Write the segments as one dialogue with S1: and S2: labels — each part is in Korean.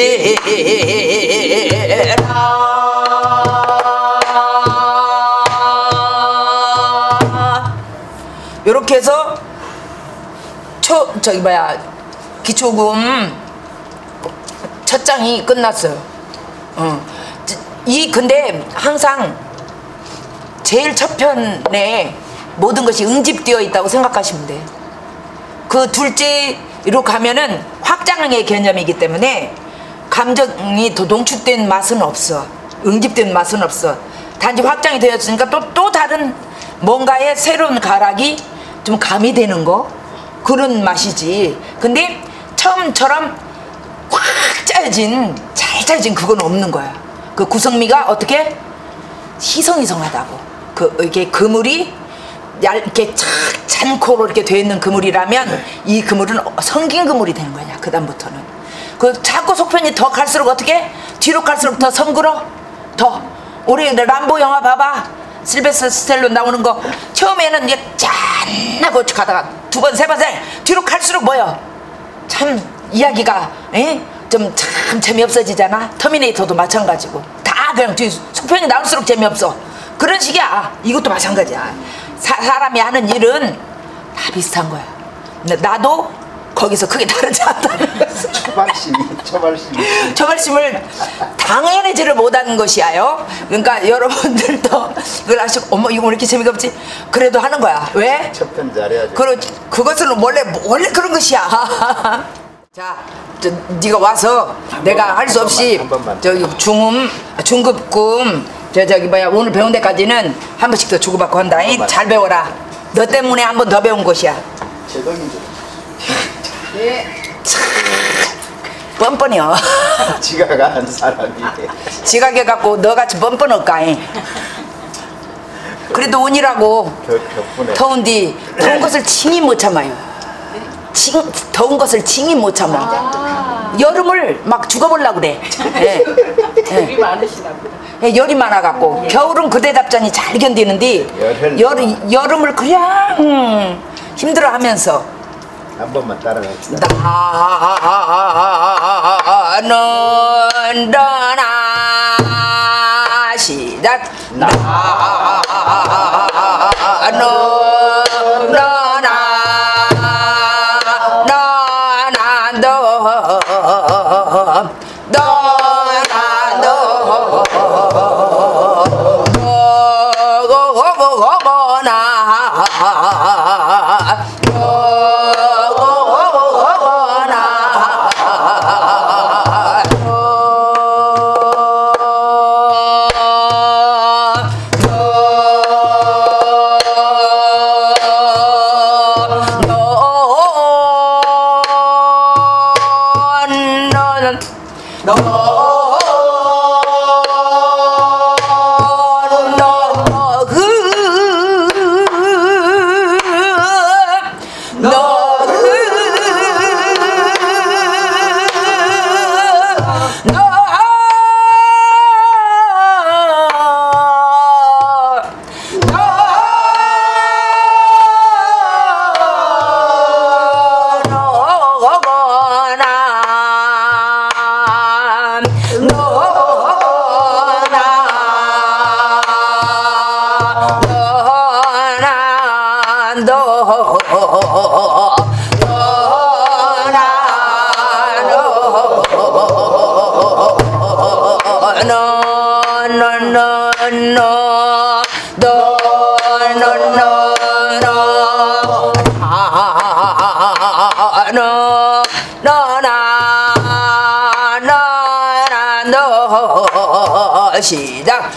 S1: 요렇게 해서 기초금 첫 장이 끝났어요. 근데 항상 제일 첫 편에 모든 것이 응집되어 있다고 생각하시면 돼. 그 둘째로 가면은 확장의 개념이기 때문에 감정이 더 농축된 맛은 없어. 응집된 맛은 없어. 단지 확장이 되었으니까 또 다른 뭔가의 새로운 가락이 좀 가미되는 거, 그런 맛이지. 근데 처음처럼 확 잘 짜여진 그건 없는 거야. 그 구성미가 어떻게 희성희성하다고. 이게 그물이 얇게 착 잔코로 이렇게 되어 있는 그물이라면 이 그물은 성긴 그물이 되는 거냐. 그다음부터는 자꾸 속편이 더 갈수록 어떻게 뒤로 갈수록 더 성그러. 더 우리 람보 영화 봐봐. 실베스터 스텔론 나오는 거 처음에는 이게 짠하고 가다가 두 번 세 번 뒤로 갈수록 뭐요? 참 이야기가 좀 참 재미없어지잖아. 터미네이터도 마찬가지고 다 그냥 뒤 속편이 나올수록 재미없어. 그런 식이야. 이것도 마찬가지야. 사람이 하는 일은 다 비슷한 거야. 근데 나도 거기서 크게 다르지 않다는 것을 초발심을 당연히지를 못하는 것이야요. 그러니까 여러분들도 그걸 아시고 어머 이거 왜 이렇게 재미가 없지? 그래도 하는 거야. 왜?
S2: 첫 편 잘해야지.
S1: 그것은 원래 그런 것이야. 자, 네가 와서 내가 할 수 없이 저기 중급금 오늘 배운 데까지는 한 번씩 더 주고받고 한다. 잘 배워라. 너 때문에 한 번 더 배운 것이야.
S2: 제동이죠.
S1: 예. 뻔뻔해요.
S2: 지각한 사람이.
S1: 지각해갖고 너같이 뻔뻔할까. 그래도 운이라고 더운디 더운 것을 칭이 못 참아요. 더운 것을 칭이 못 참아. 여름을 막 죽어보려고 그래.
S3: 열이 많으시나 보다.
S1: 열이 많아갖고 겨울은 그대답잖이 잘 견디는데 여름을 그냥 힘들어하면서
S2: 한 번만 따라갑시다.
S1: 나는 떠나 시작. 나는 시작.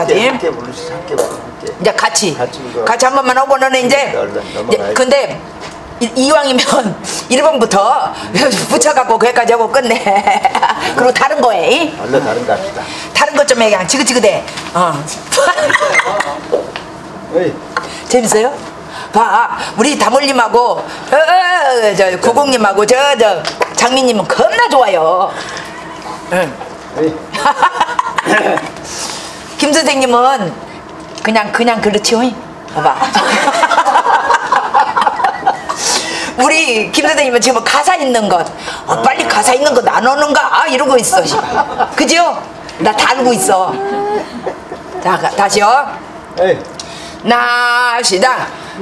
S1: 하지.
S2: 함께 부르시 함께 부르게.
S1: 이제 같이
S2: 불러.
S1: 같이 한 번만 하고 너는 이제 근데 이왕이면 1번부터 붙여갖고 거기까지 하고 끝내. 그리고 다른 거에
S2: 얼른 다른 거 합시다.
S1: 다른 것 좀 해. 그냥 지긋지긋해.
S2: 어이.
S1: 재밌어요? 봐, 우리 다몰님하고 저 구공님하고 저 장미님은 겁나 좋아요. 응.
S2: 어이.
S1: 김 선생님은 그냥 그렇지요. 봐봐. 우리 김 선생님은 지금 가사 있는 것 빨리 가사 있는 거 나누는가 이러고 있어. 그죠? 나 다 알고 있어. 자, 다시요.
S2: 에이.
S1: 나시다.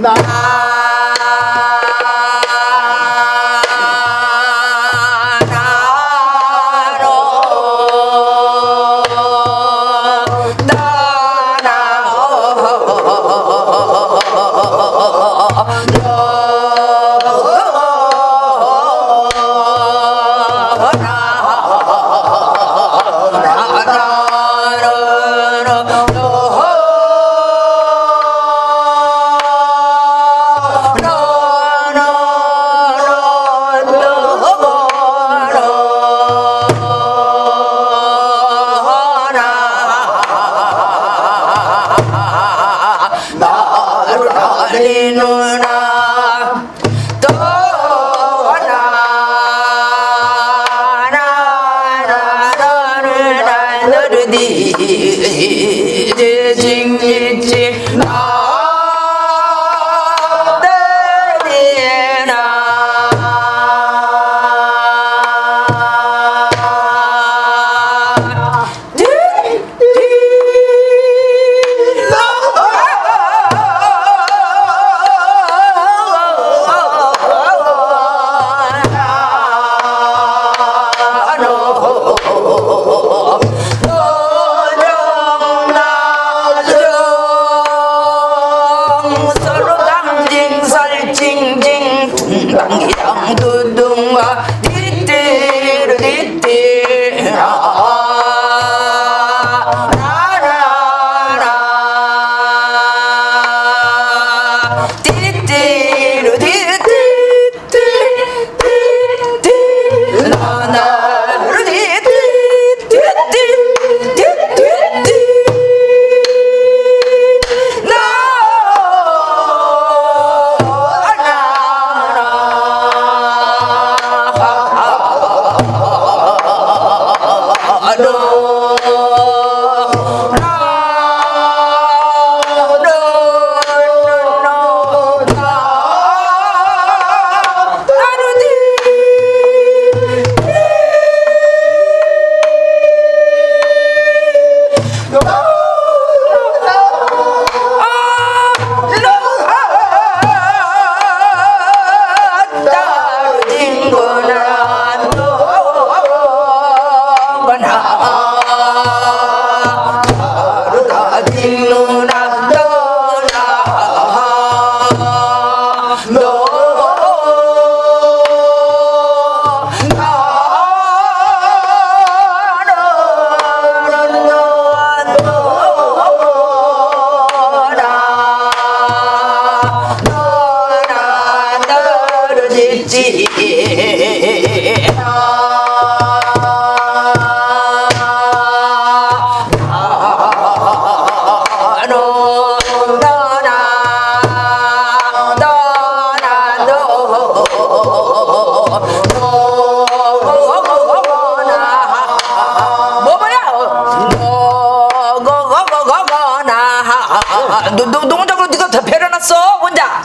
S1: 농작으로 네가 다 배려놨어 혼자.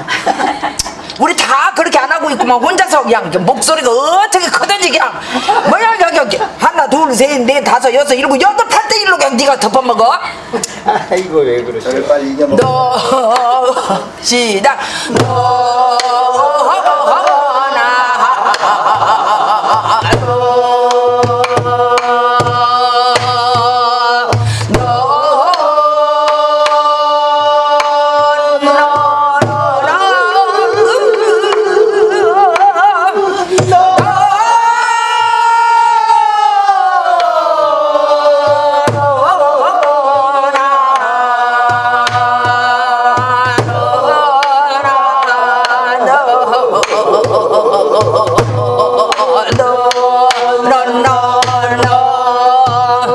S1: 우리 다 그렇게 안 하고 있구만. 혼자서 그냥 목소리가 어떻게 크든지 그냥 뭐야 여기 하나 둘 셋 넷 다섯 여섯 일곱 여덟 8대1로 그냥 네가 덮어먹어.
S2: 아이고 왜 그러셔. 저를 빨리 이겨먹어.
S1: 너 시작.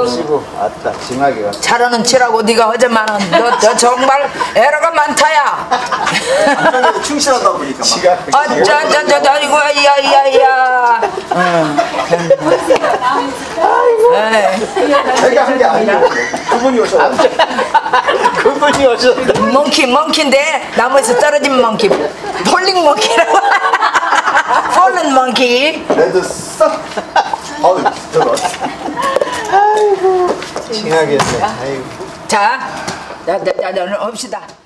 S2: 마시고 아따 징하게 갔어.
S1: 잘하는 치라고 네가 하지만은 너 정말 에러가 많다야.
S4: 감정에 충실하다 보니까 막.
S1: 어쩌저저저 이거 야야야.
S4: 제가 한 게 아니고 그분이 오셔.
S2: 그분이 오셨다.
S1: 멍키인데 나무에서 떨어진 멍키. 폴링 멍키라고. 폴른 멍키.
S4: 레드 싹. 아유 들어왔어.
S2: 징하게 했네. 아이고.
S1: 자, 오늘 합시다.